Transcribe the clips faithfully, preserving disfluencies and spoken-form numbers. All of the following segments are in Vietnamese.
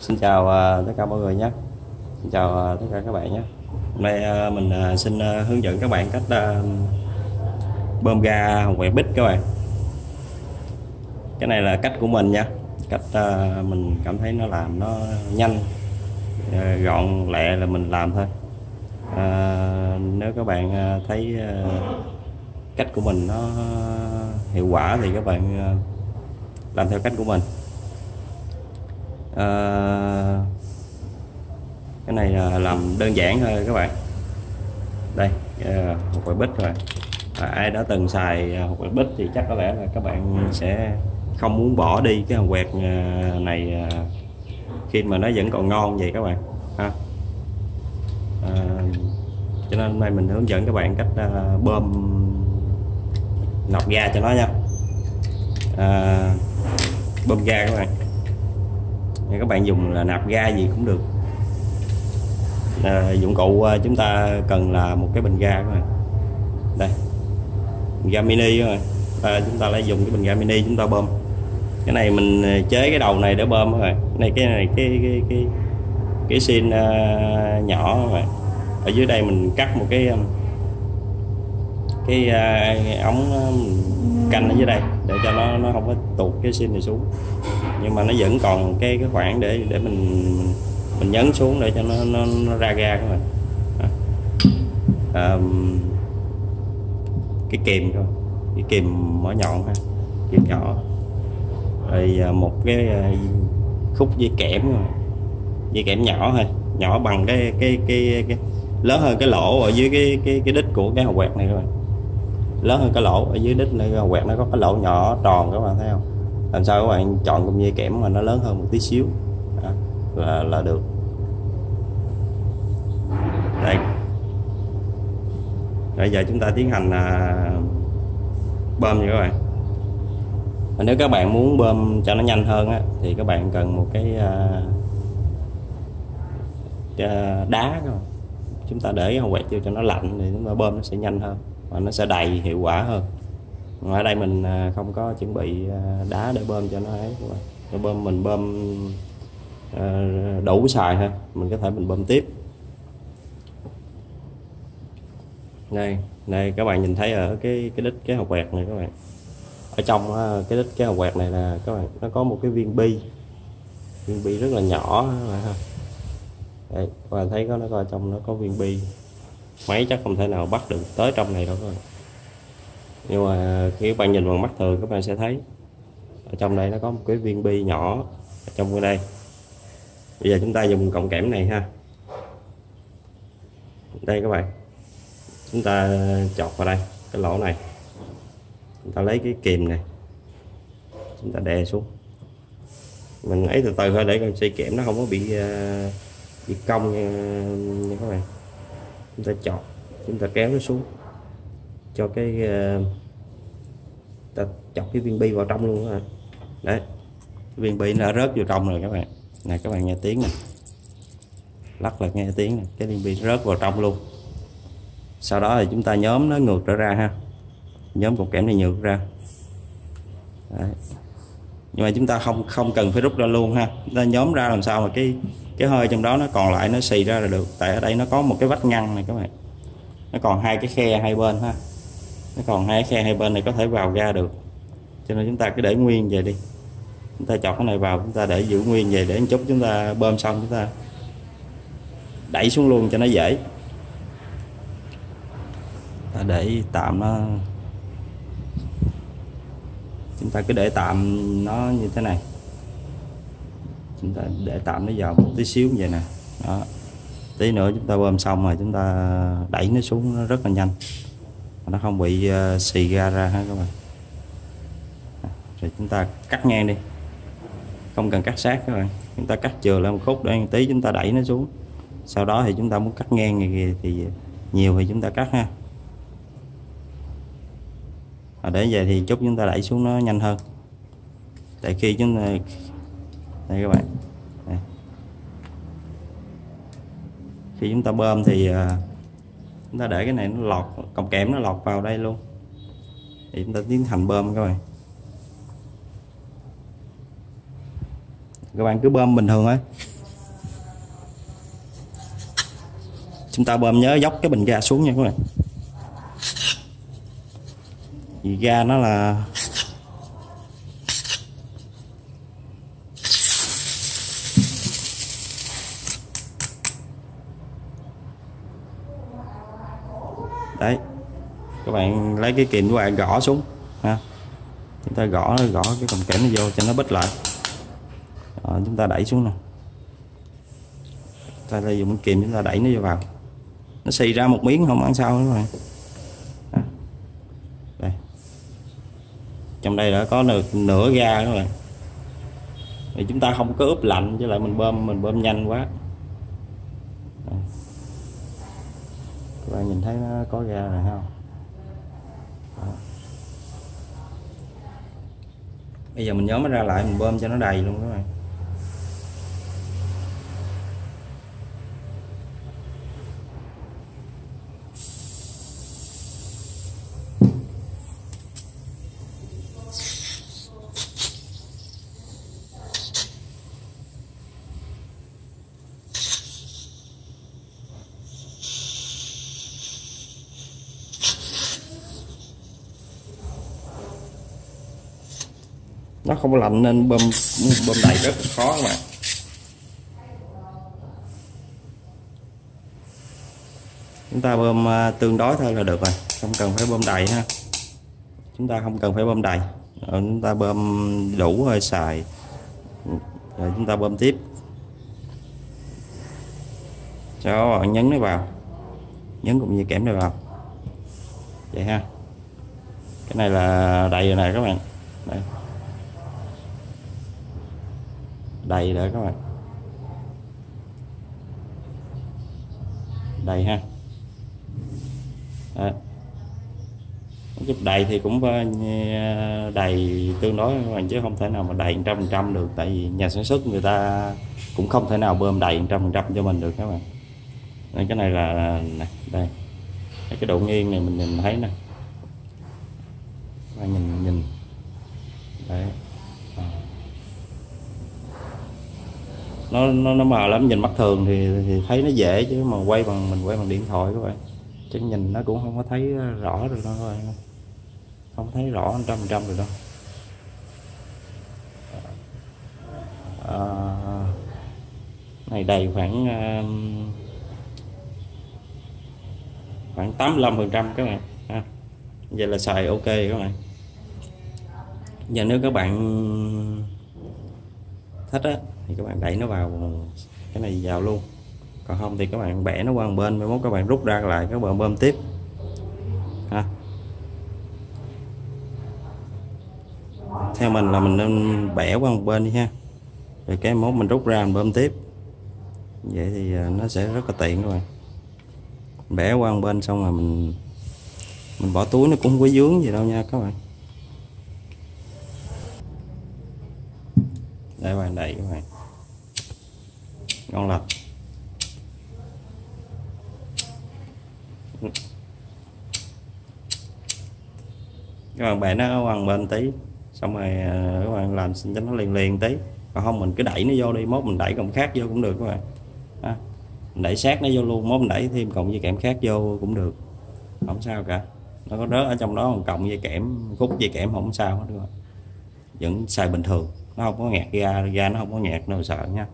Xin chào uh, tất cả mọi người nhé. Xin chào uh, tất cả các bạn nhé. Hôm nay uh, mình uh, xin uh, hướng dẫn các bạn cách uh, bơm ga hồng quẹt bích các bạn. Cái này là cách của mình nha. Cách uh, mình cảm thấy nó làm nó nhanh, uh, gọn lẹ là mình làm thôi. Uh, nếu các bạn uh, thấy uh, cách của mình nó hiệu quả thì các bạn uh, làm theo cách của mình. À, cái này là làm đơn giản thôi các bạn. Đây hột quẹt bích rồi. À, ai đã từng xài hột quẹt bích thì chắc có lẽ là các bạn sẽ không muốn bỏ đi cái hột quẹt này khi mà nó vẫn còn ngon vậy các bạn ha. À, cho nên hôm nay mình hướng dẫn các bạn cách bơm nọc ga cho nó nha. À, bơm ga các bạn. Các bạn dùng là nạp ga gì cũng được. À, dụng cụ chúng ta cần là một cái bình ga các bạn. Đây, bình ga mini các bạn. À, chúng ta lại dùng cái bình ga mini chúng ta bơm. Cái này mình chế cái đầu này để bơm các bạn. Này cái này cái cái cái cái xin uh, nhỏ các bạn. Ở dưới đây mình cắt một cái cái uh, ống canh ở dưới đây để cho nó nó không có tụt cái xin này xuống, nhưng mà nó vẫn còn cái cái khoảng để để mình mình nhấn xuống để cho nó nó, nó ra ga các bạn. À, cái kìm thôi, cái kìm mỏ nhọn ha, kìm nhỏ, rồi một cái khúc dây kẽm rồi. Dây kẽm nhỏ thôi, nhỏ bằng cái cái cái, cái lớn hơn cái lỗ ở dưới cái cái cái đít của cái hộp quẹt này các bạn. Lớn hơn cái lỗ ở dưới đít này, cái hộp quẹt nó có cái lỗ nhỏ tròn các bạn thấy không? Làm sao các bạn chọn con dây kẽm mà nó lớn hơn một tí xíu đó, là là được. Đây. Bây giờ chúng ta tiến hành là bơm nha các bạn. Và nếu các bạn muốn bơm cho nó nhanh hơn á, thì các bạn cần một cái uh, đá các bạn. Chúng ta để hộp quẹt vô cho nó lạnh thì chúng ta bơm nó sẽ nhanh hơn và nó sẽ đầy hiệu quả hơn. Ở đây mình không có chuẩn bị đá để bơm cho nó ấy, để bơm mình bơm đủ xài thôi, mình có thể mình bơm tiếp. Đây, đây các bạn nhìn thấy ở cái cái đít cái hộp quẹt này các bạn. Ở trong cái đít cái hộp quẹt này là các bạn, nó có một cái viên bi, viên bi rất là nhỏ các bạn ha. Đây, các bạn thấy có nó coi trong nó có viên bi. Máy chắc không thể nào bắt được tới trong này đâu các bạn. Nhưng mà khi các bạn nhìn bằng mắt thường các bạn sẽ thấy ở trong đây nó có một cái viên bi nhỏ ở trong cái đây. Bây giờ chúng ta dùng cọng kẽm này ha. Đây các bạn, chúng ta chọt vào đây cái lỗ này, chúng ta lấy cái kìm này, chúng ta đè xuống, mình ấy từ từ thôi để con dây kẽm nó không có bị uh, bị cong nha, nha các bạn. Chúng ta chọt, chúng ta kéo nó xuống cho cái uh, ta chọc cái viên bi vào trong luôn rồi. Đấy, viên bi nó đã rớt vô trong rồi các bạn. Này các bạn nghe tiếng nè, lắc là nghe tiếng này, cái viên bi rớt vào trong luôn. Sau đó thì chúng ta nhóm nó ngược trở ra ha, nhóm cục kẽm này ngược ra. Đấy. Nhưng mà chúng ta không không cần phải rút ra luôn ha, chúng ta nhóm ra làm sao mà cái cái hơi trong đó nó còn lại nó xì ra là được. Tại ở đây nó có một cái vách ngăn này các bạn, nó còn hai cái khe hai bên ha, nó còn hai khe hai bên này có thể vào ga được, cho nên chúng ta cứ để nguyên vậy đi. Chúng ta chọt cái này vào, chúng ta để giữ nguyên vậy để một chút chúng ta bơm xong chúng ta đẩy xuống luôn cho nó dễ. Ta để tạm nó, chúng ta cứ để tạm nó như thế này, chúng ta để tạm nó vào một tí xíu như vậy nè. Đó, tí nữa chúng ta bơm xong rồi chúng ta đẩy nó xuống nó rất là nhanh, nó không bị uh, xì ga ra ha các bạn. Rồi chúng ta cắt ngang đi, không cần cắt sát các bạn, chúng ta cắt chừa lại một khúc để một tí chúng ta đẩy nó xuống. Sau đó thì chúng ta muốn cắt ngang này thì nhiều thì chúng ta cắt ha. À, để vậy thì chút chúng ta đẩy xuống nó nhanh hơn. Tại khi chúng ta, đây các bạn, đây. Khi chúng ta bơm thì uh, chúng ta để cái này nó lọt, cọng kẽm nó lọt vào đây luôn thì chúng ta tiến hành bơm các bạn. Các bạn cứ bơm bình thường thôi, chúng ta bơm nhớ dốc cái bình ga xuống nha các bạn, vì ga nó là đấy, các bạn lấy cái kìm của bạn gõ xuống ha, chúng ta gõ gõ cái còng kẽm nó vô cho nó bít lại. Đó, chúng ta đẩy xuống nè, ta đây dùng cái kìm chúng ta đẩy nó vô vào, nó xì ra một miếng không ăn sao nữa các bạn. Đó. Đây, trong đây đã có được nửa ga các bạn, thì chúng ta không có ướp lạnh, chứ lại mình bơm mình bơm nhanh quá. Đây. Các bạn nhìn thấy nó có ga rồi không? Đó. Bây giờ mình nhóm nó ra lại, mình bơm cho nó đầy luôn các bạn. Nó không có lạnh nên bơm bơm đầy rất là khó các bạn. Chúng ta bơm tương đối thôi là được rồi, không cần phải bơm đầy ha. Chúng ta không cần phải bơm đầy, rồi chúng ta bơm đủ hơi xài, rồi chúng ta bơm tiếp. Cho bạn nhấn nó vào, nhấn cũng như kẽm này vào, vậy ha. Cái này là đầy rồi này các bạn, đây. Đầy rồi các bạn, đầy ha. Đó. Chút đầy thì cũng đầy tương đối các bạn, chứ không thể nào mà đầy một trăm phần trăm được, tại vì nhà sản xuất người ta cũng không thể nào bơm đầy một trăm phần trăm cho mình được các bạn. Nên cái này là này, đây cái độ nghiêng này mình nhìn thấy nè, các bạn nhìn nhìn đấy. nó nó nó mờ lắm, nhìn mắt thường thì, thì thấy nó dễ, chứ mà quay bằng mình quay bằng điện thoại các bạn, chứ nhìn nó cũng không có thấy rõ được đâu các bạn, không thấy rõ một trăm phần trăm được đâu. À, này đầy khoảng khoảng tám mươi lăm phần trăm các bạn ha. Vậy là xài ok các bạn. Giờ nếu các bạn thích á thì các bạn đẩy nó vào cái này vào luôn, còn không thì các bạn bẻ nó qua một bên, mai mốt các bạn rút ra lại các bạn bơm tiếp ha. Theo mình là mình nên bẻ qua một bên đi ha, rồi cái mốt mình rút ra mình bơm tiếp, vậy thì nó sẽ rất là tiện các bạn. Bẻ qua một bên xong rồi mình mình bỏ túi nó cũng không có vướng gì đâu nha các bạn. Để các bạn đẩy các bạn, ngon lành. Các bạn bẻ nó qua một bên tí, xong rồi các bạn làm cho nó liền liền tí, còn không mình cứ đẩy nó vô đi, mốt mình đẩy cọng khác vô cũng được các bạn. À, mình đẩy sát nó vô luôn, mốt mình đẩy thêm cọng dây kẽm khác vô cũng được, không sao cả. Nó có rớt ở trong đó một cọng dây kẽm, khúc dây kẽm không sao hết, được vẫn xài bình thường, nó không có ngạt ga, ga nó không có ngạt đâu sợ nha.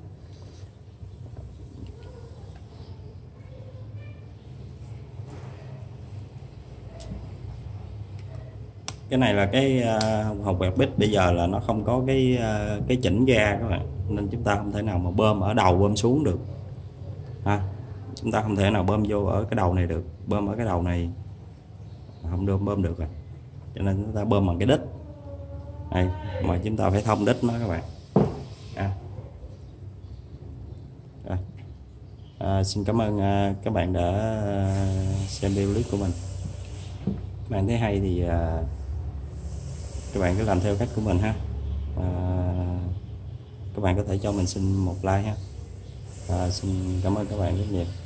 Cái này là cái uh, hộp quẹt bít bây giờ là nó không có cái uh, cái chỉnh ga các bạn, nên chúng ta không thể nào mà bơm ở đầu bơm xuống được ha. Chúng ta không thể nào bơm vô ở cái đầu này được, bơm ở cái đầu này không được, bơm được rồi, cho nên chúng ta bơm bằng cái đít này, mà chúng ta phải thông đít nó các bạn. À. Rồi. À, xin cảm ơn uh, các bạn đã uh, xem video clip của mình. Các bạn thấy hay thì uh, các bạn cứ làm theo cách của mình ha. À, các bạn có thể cho mình xin một like ha. À, xin cảm ơn các bạn rất nhiều.